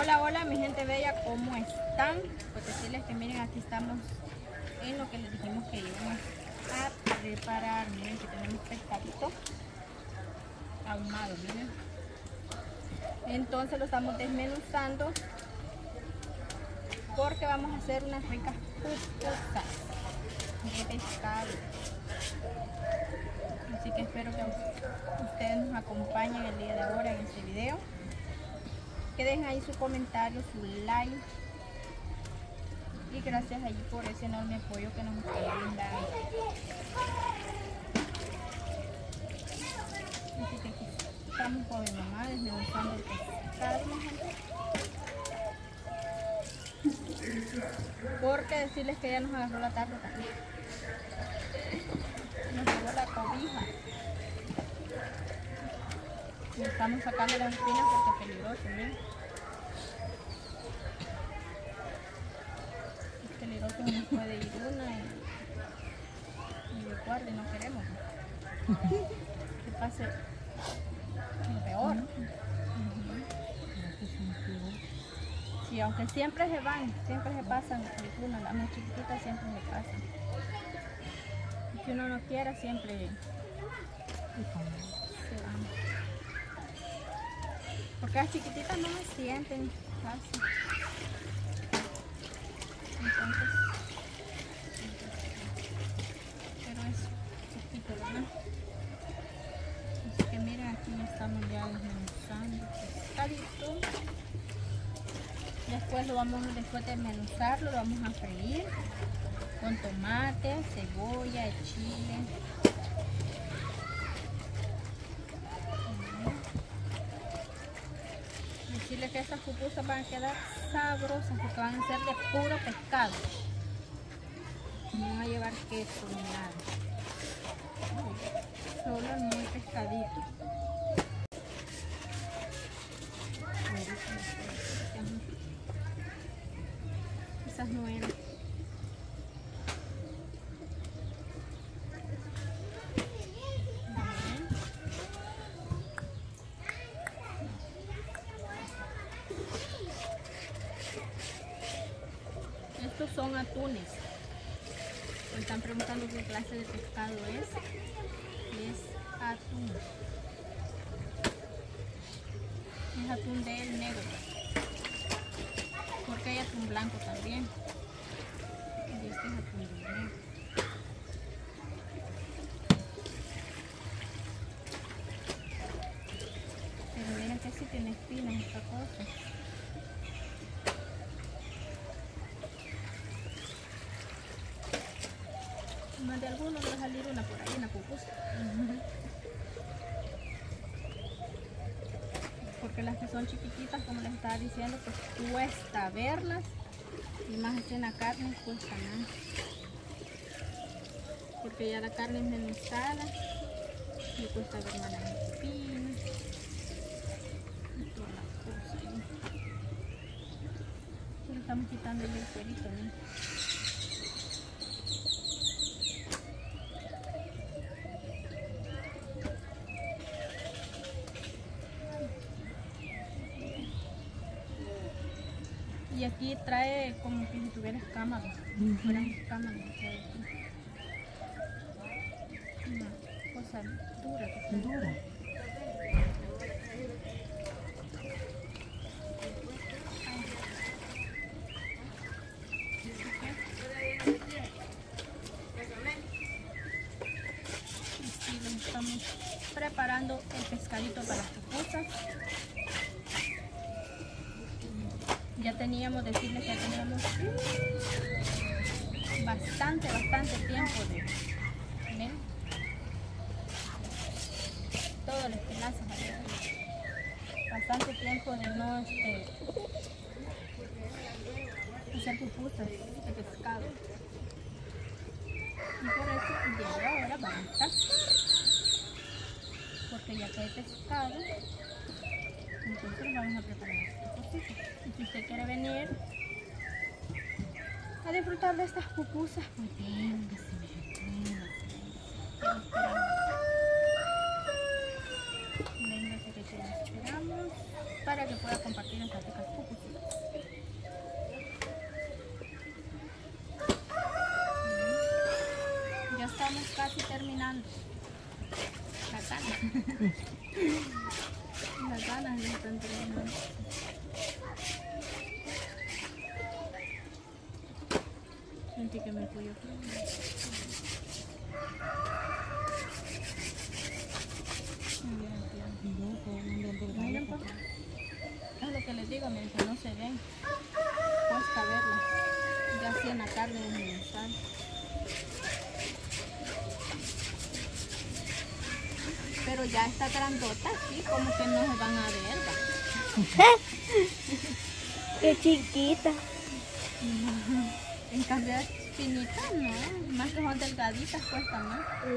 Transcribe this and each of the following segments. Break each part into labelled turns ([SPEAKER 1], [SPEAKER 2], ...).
[SPEAKER 1] Hola, hola mi gente bella, ¿cómo están? Pues decirles que miren, aquí estamos en lo que les dijimos que íbamos a preparar. Miren que tenemos pescadito ahumado, miren. Entonces lo estamos desmenuzando porque vamos a hacer unas ricas pupusas de pescado. Así que espero que ustedes nos acompañen el día de ahora en este video. Que dejen ahí su comentario, su like. Y gracias allí por ese enorme apoyo que nos están brindando. Así que aquí estamos con mi mamá desmenuzando el pescado, porque decirles que ya nos agarró la tarde también. Nos llevó la cobija. Y estamos sacando las espinas porque es peligroso, miren. Es peligroso, nos puede ir una y de guardia no queremos que pase lo peor. Sí, aunque siempre se van, siempre se pasan algunas, las más chiquititas siempre se pasan. Y si uno no quiera, siempre se van. Porque las chiquititas no me sienten casi. Entonces, pero es poquito, ¿verdad? Así que miren, aquí ya estamos ya desmenuzando el pescadito. Después después de desmenuzarlo, lo vamos a freír con tomate, cebolla, chile. Decirle que estas pupusas van a quedar sabrosas porque van a ser de puro pescado. No van a llevar queso ni nada. Solo es muy pescadito. Esas no eran. Estos son atunes. Me están preguntando qué clase de pescado es. Es atún. Es atún del negro. Porque hay atún blanco también. Y este es atún del negro. Pero miren que sí tiene espinas esta cosa. Más de algunos va a salir una por ahí, una pupusa. Porque las que son chiquititas, como les estaba diciendo, pues cuesta verlas. Y más así en la carne cuesta más. Porque ya la carne es menuzada. Y cuesta ver más las espinas. Y toda la cosa ahí. Pero estamos quitando el cuerito, ¿no? Y aquí trae como que si tuviera escamas, fueran escamas. Una cosa dura. Dura. Así lo estamos preparando el pescadito para las pupusas. Ya teníamos, decirles que ya teníamos bastante tiempo de, ¿ven? Todo el espinazo, bastante tiempo de no hacer pupusas de pescado. Y por eso llegó ahora basta, porque ya que hay pescado, entonces vamos a preparar estas cositas. Y si usted quiere venir a disfrutar de estas pupusas, pues véngase, véngase que te las esperamos para para que pueda compartir estas ricas pupusas. Ya estamos casi terminando. Las ganas. Las ganas ya están terminando. Sentí que me fui yo. Miren, pues. Es lo que les digo, miren, que no se ven. Cuesta verlas. Ya así en la carne de mi sal. Pero ya está grandota, sí, como que no se van a ver, ¿va?
[SPEAKER 2] Qué chiquita.
[SPEAKER 1] En cambio es finita, no, más que son delgaditas cuesta más.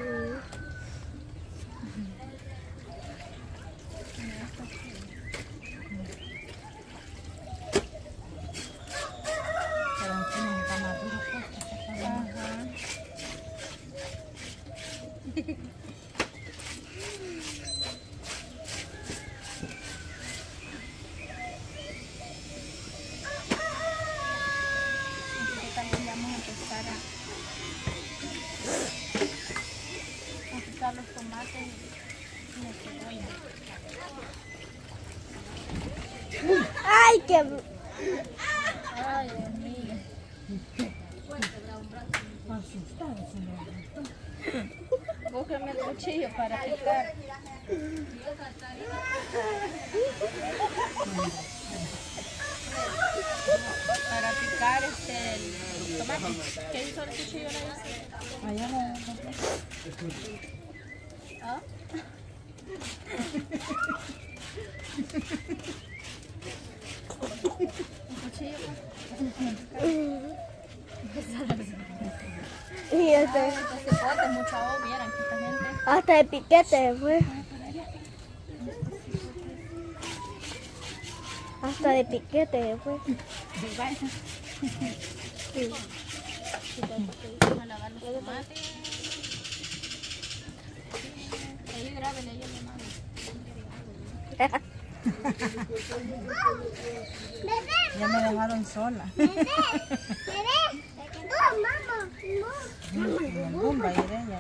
[SPEAKER 1] A picar los tomates y la cebolla.
[SPEAKER 2] ¡Ay, qué!
[SPEAKER 1] Ay, Dios mío. Búsqueme el cuchillo para picar. Para picar el tomate. ¿Qué hizo el cuchillo?
[SPEAKER 3] Allá no.
[SPEAKER 1] ¿Ah? ¿Un cuchillo?
[SPEAKER 2] Y
[SPEAKER 1] Este pote es mucha agua, vieran que esta gente.
[SPEAKER 2] hasta de piquete fue. Hasta de piquete fue.
[SPEAKER 1] Vamos a lavar los tomates. Ahí grábele, ahí le mando.
[SPEAKER 3] Ya me dejaron sola. Bomba y de ella.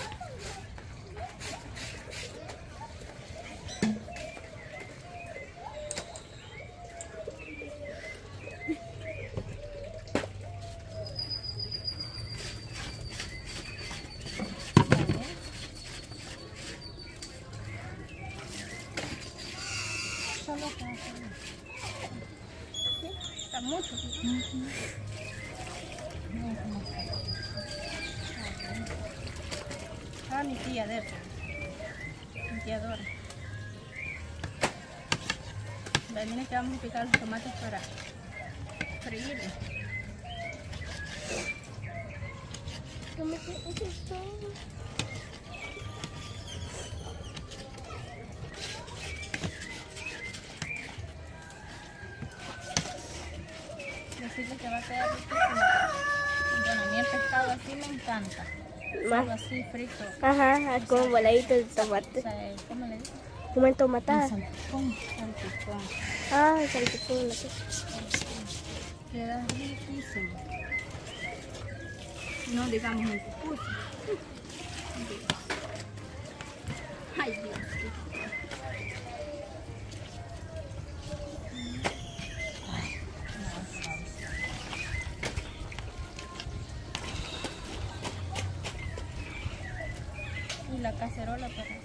[SPEAKER 1] Está mucho. Ah, mi tía de mi tía Dora. Miren que vamos a picar los tomates para freírlos. Decirle que va a quedar riquísimo. Bueno, a mí el pescado así me encanta. Algo así frito.
[SPEAKER 2] Ajá, como voladito de tomate.
[SPEAKER 1] O sea, ¿cómo le digo?
[SPEAKER 2] Como entomatada.
[SPEAKER 3] Salpicón.
[SPEAKER 2] Ah, salpicón.
[SPEAKER 1] Queda riquísimo. No digamos el pupusa. Ay, Dios. Y la cacerola para...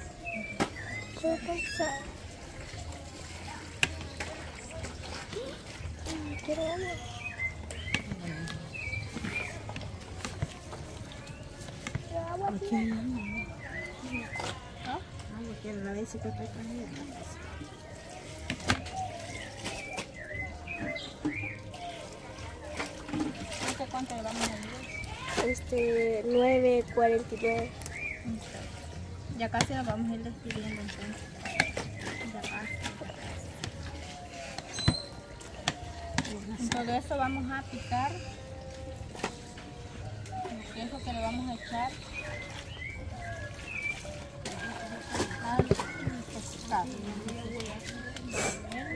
[SPEAKER 2] Quiero agua.
[SPEAKER 1] ¿Ah?
[SPEAKER 3] Porque la vez que estoy comiendo.
[SPEAKER 1] No sé cuánto le vamos a ir.
[SPEAKER 2] 9:49.
[SPEAKER 1] Ya casi nos vamos a ir despidiendo entonces. Ya casi. En todo eso vamos a picar el queso que le vamos a echar al pescado.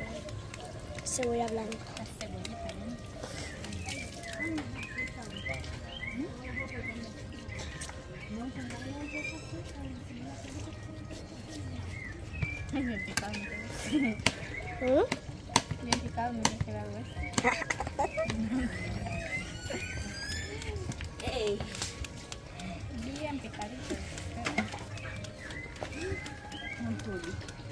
[SPEAKER 2] cebolla blanca.
[SPEAKER 1] La cebollita, ¿no? Bien picado, bien picado, me hubiera quedado bien picadito.
[SPEAKER 3] Un tuyo.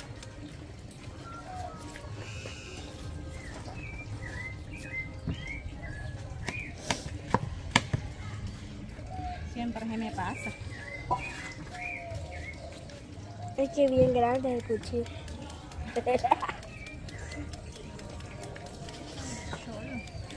[SPEAKER 1] Siempre se me pasa.
[SPEAKER 2] Es que bien grande el cuchillo.
[SPEAKER 1] Cholo.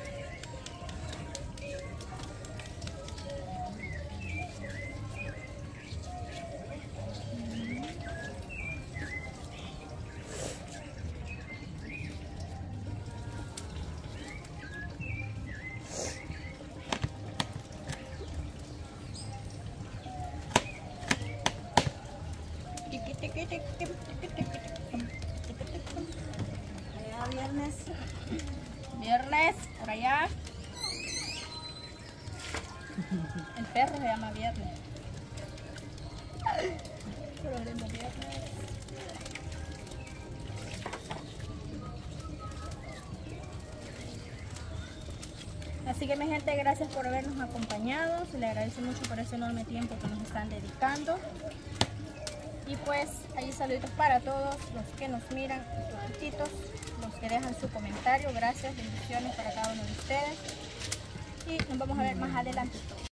[SPEAKER 3] Allá viernes.
[SPEAKER 1] Viernes, por allá. El perro se llama Viernes. Pero haremos viernes. Así que mi gente, gracias por habernos acompañado. Se le agradece mucho por ese enorme tiempo que nos están dedicando. Y pues ahí saludos para todos los que nos miran, los chiquitos, los que dejan su comentario. Gracias, bendiciones para cada uno de ustedes. Y nos vamos a ver más adelante.